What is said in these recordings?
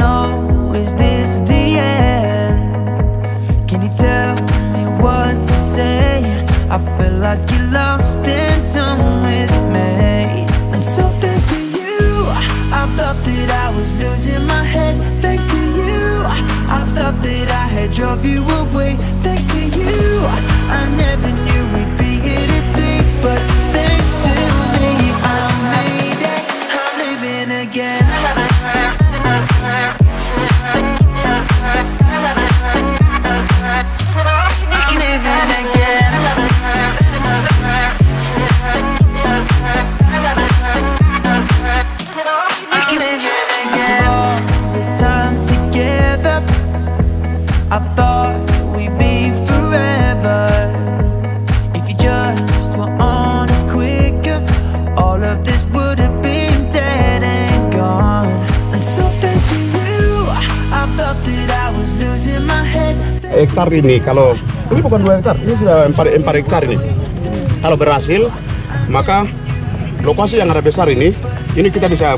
know, is this the end? Can you tell me what to say? I feel like you're lost in time with me. And so thanks to you, I thought that I was losing my head. Thanks to you, I thought that I had drove you away. Thanks to you, I never knew we'd be here today. But thanks to me, I made it. I'm living again. I thought we'd be forever. If you just were honest quicker, all of this would have been dead and gone. And so thanks to you, I thought that I was losing my head. Hektar ini, kalau ini bukan 2 hektar, ini sudah 4 hektar ini. Kalau berhasil, maka lokasi yang ada besar ini kita bisa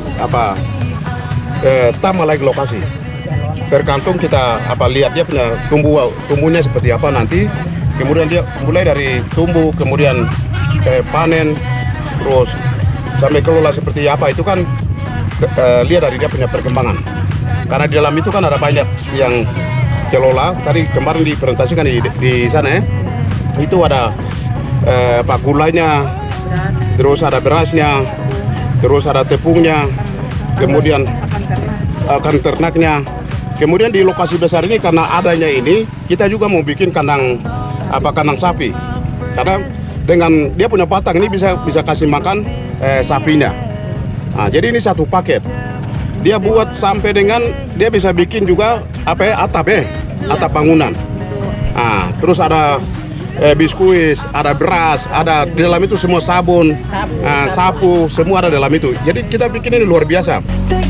tambah lagi lokasi. Tergantung kita lihat dia punya tumbuhnya seperti apa nanti, kemudian dia mulai dari tumbuh, kemudian panen, terus sampai kelola seperti apa itu kan lihat dari dia punya perkembangan. Karena di dalam itu kan ada banyak yang kelola. Tadi kemarin dipresentasikan di sana ya, itu ada gulanya, terus ada berasnya, terus ada tepungnya, kemudian akan ternaknya. Kemudian di lokasi besar ini karena adanya ini, kita juga mau bikin kandang sapi. Karena dengan dia punya batang ini bisa kasih makan sapinya. Nah, jadi ini satu paket. Dia buat sampai dengan dia bisa bikin juga atap bangunan. Nah, terus ada biskuit, ada beras, ada di dalam itu semua sabun, sapu, semua ada dalam itu. Jadi kita bikin ini luar biasa.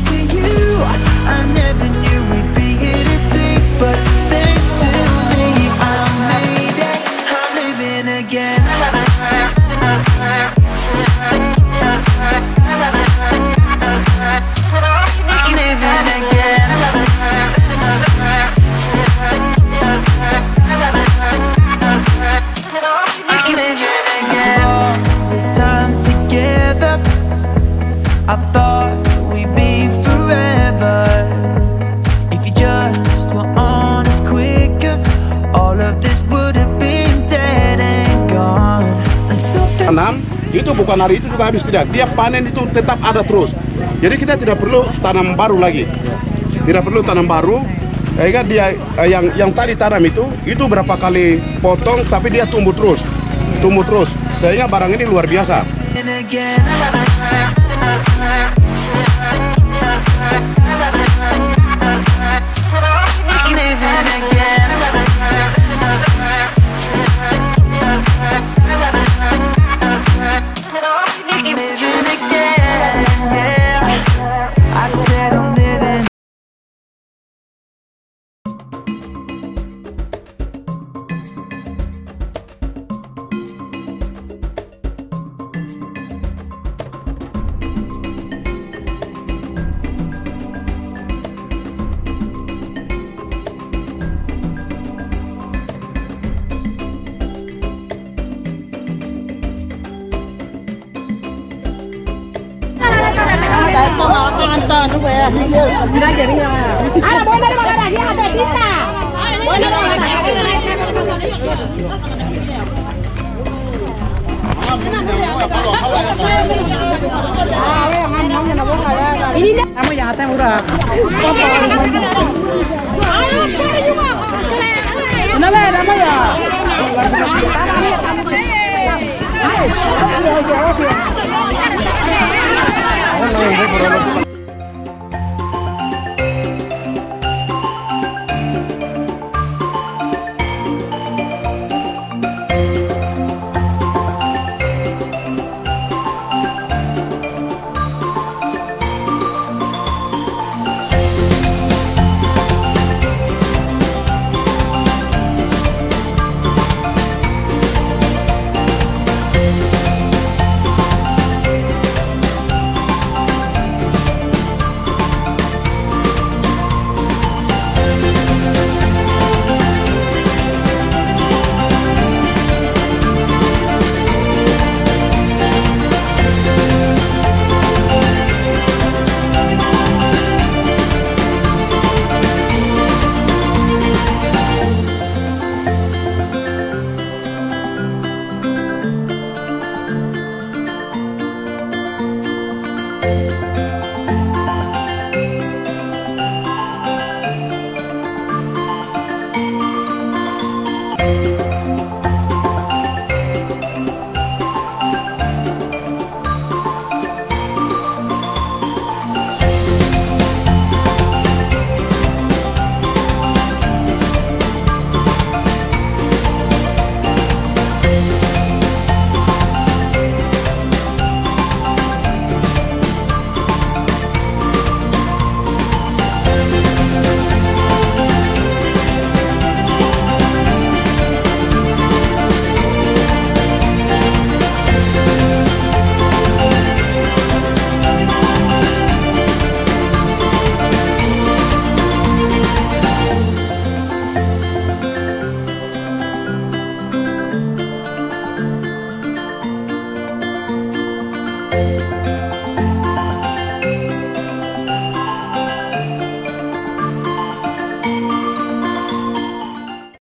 But thanks to me, I made it. I'm living again. This time together, I thought we'd be forever. If you just were honest quicker, all of this would have been dead and gone. And so tanam itu bukan hari itu juga habis, tidak. Dia panen itu tetap ada terus. Jadi kita tidak perlu tanam baru lagi. Tidak perlu tanam baru. Dia yang tadi tanam itu berapa kali potong, tapi dia tumbuh terus. Sehingga barang ini luar biasa. Ini kamu yang atas murah. Nama ya?